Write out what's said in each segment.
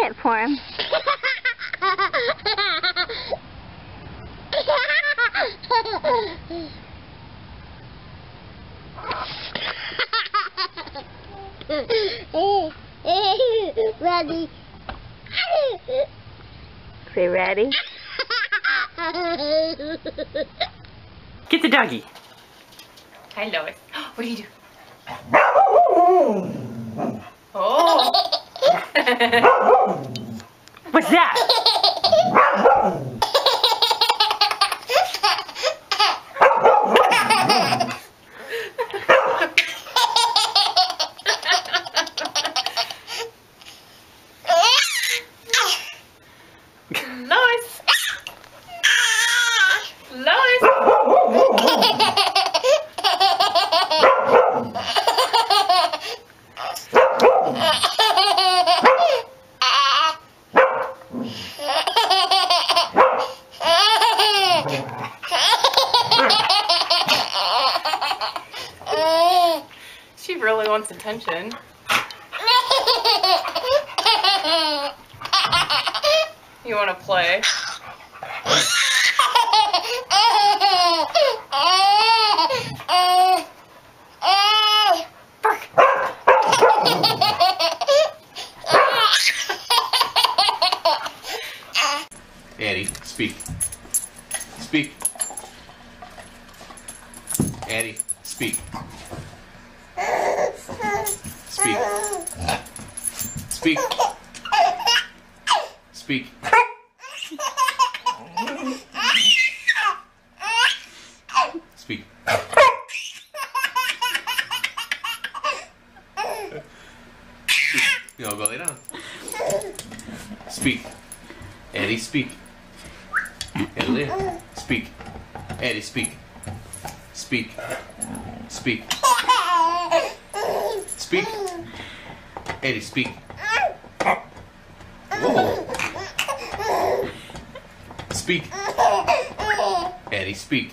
it for him. Ready. Say ready. Get the doggy. Hi, Lois. What do you do? Oh. What's that? Lois. Lois. She really wants attention. You want to play? Addie, speak. Speak. Addie, speak. Speak. Speak. Speak. Speak. You wanna go lay down? Speak. Eddie, speak. Eddie, speak. Eddie, speak. Speak. Speak. Speak. Eddie, speak. Whoa. Speak. Eddie, speak.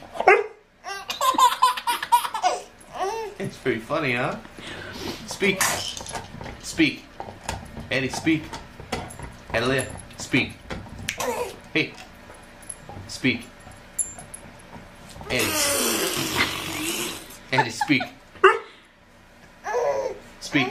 It's pretty funny, huh? Speak. Speak. Eddie, speak. Eddie, speak. Hey. Speak. Eddie. Eddie, speak. Speak.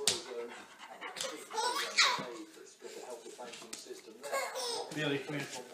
Billy, come here.